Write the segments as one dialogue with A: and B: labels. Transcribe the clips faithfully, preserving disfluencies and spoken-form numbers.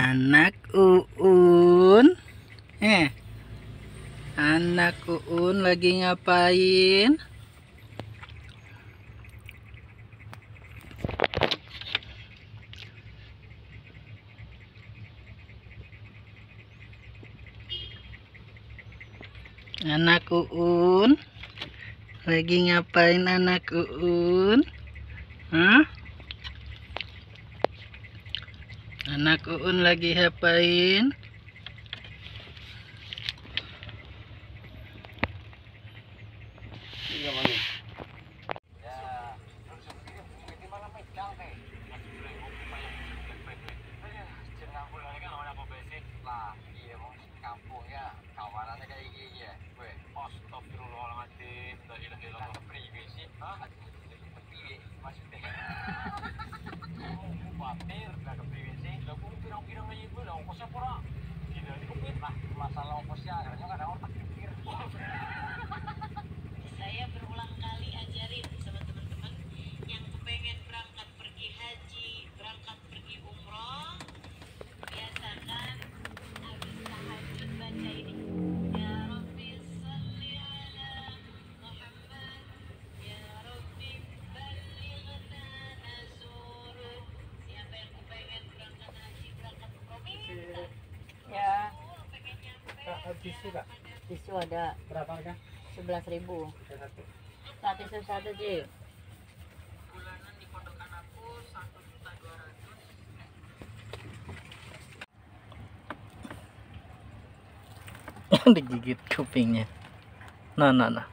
A: Anak Uun, eh, anak Uun lagi ngapain? Anak Uun lagi ngapain? Anak Uun, hah? Anak Uun lagi ngapain?
B: Masalah ongkosnya akhirnya nggak ada otak pikir. Saya berulang kali ajarin sama teman-teman yang kepengen berangkat pergi haji, berangkat pergi umroh, biasakan habis tahajud baca ini. Ya Rabbi sholli ala Muhammad, ya Rabbi ballighna nasur. Siapa yang kepengen berangkat haji, berangkat umroh minta.
C: Ya. Tisu kak? Tisu ada. Berapa harga? Sebelas ribu. Satu. Satu tisu satu Ji.
B: Bulanan di pondok anakku satu juta dua ratus.
A: Digigit kupingnya. Nah, nah, nah.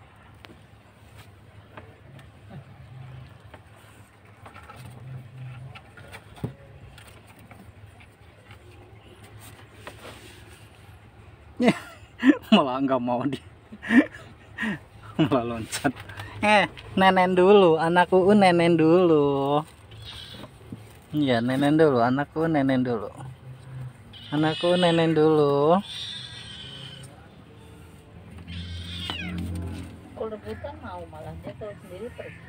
A: Malah nggak mau di malah loncat. Eh, nenen dulu, anak Uun nenen dulu. Iya, nenen dulu, anakku nenen dulu. Anakku nenen dulu.
C: Kalau rebutan mau malah dia kalau sendiri pergi.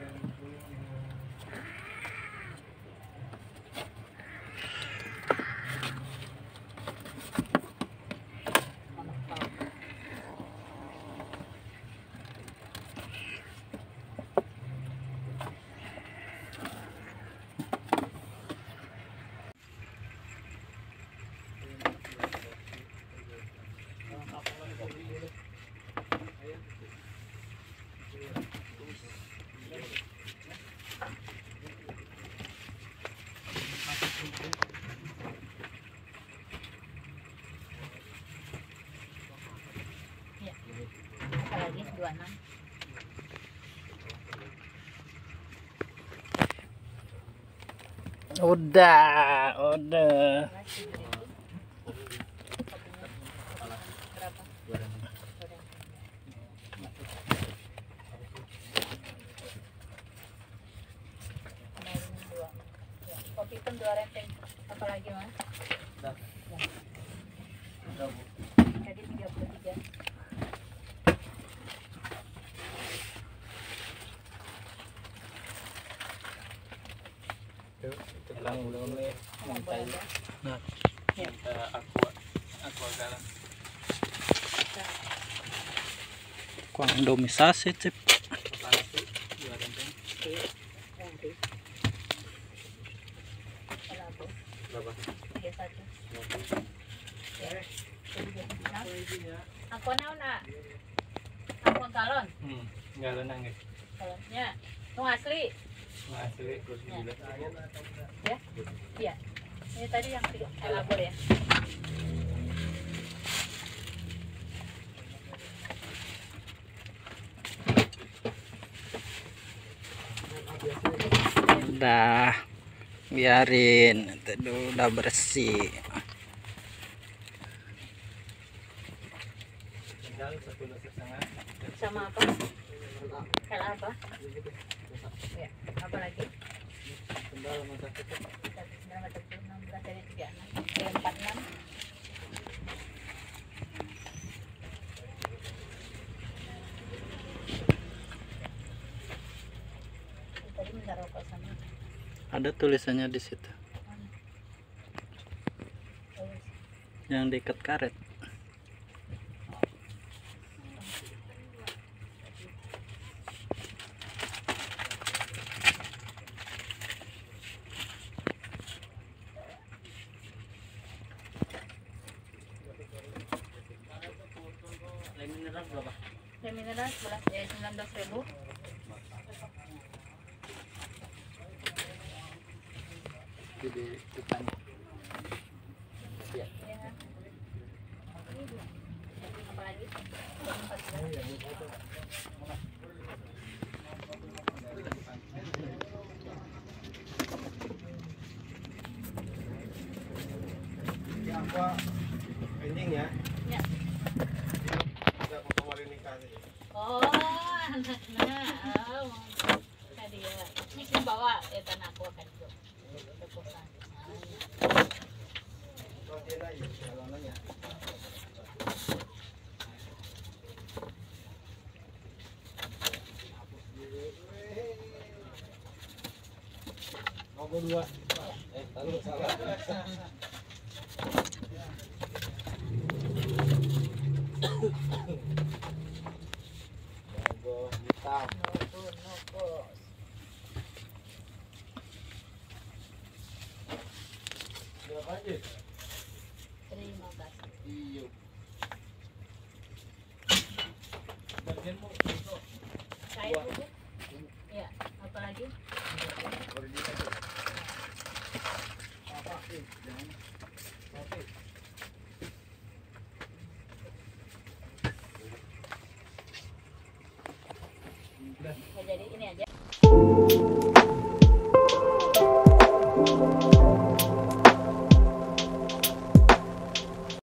C: Ya. Apalagi dua puluh enam.
A: Udah, udah.
C: Kopi pun dua rempeng. Apalagi mas? Jadi tiga puluh tiga.
D: Tegang mulai minta
A: Nah,
D: minta aqua aqua galang.
A: kuang indomisasi cip.
D: Kepala tuh dua rempeng.
C: Nanti. Berapa?
D: Berapa?
C: Tiga satu. Ya. Aku naon nak? Aku galon.
D: Hmm, galon nang guys.
C: Galonnya. Itu asli.
D: Asli terus gila.
C: Ya? Iya. Ini tadi yang tiga elabor ya.
A: Udah, biarin itu dulu, udah bersih.
D: Tinggal satu nasi setengah.
C: Sama apa? Kayak apa? Ya. Apa lagi?
D: Sendal sama satu.
C: Satu sembilan empat puluh enam belas dari tiga enam. Dari empat enam. Tadi minta rokok sama.
A: Ada tulisannya di situ. yang diikat karet.
D: Lem mineral berapa?
C: Lem mineral sebelas eh sembilan belas ribu.
D: Di depan. Ya.
C: Apalagi?
E: Aqua pending ya.
C: Ya.
E: Tidak mau nikah sih.
C: Oh, anaknya. Oh, tadi ya. Ini sih bawa ya tanah aku kan itu. Ke kosan.
E: Kalau dia naik jalanannya. Nomor dua. Eh, taruh salah. Logo hitam.
C: Nopo, nopo.
E: Berapa aja?
C: Terima kasih.
E: Iya.
D: Bagianmu itu.
C: Saya dulu. Ya, apalagi?
E: Apa sih? Jangan. Oke.
C: Mau jadi ini aja.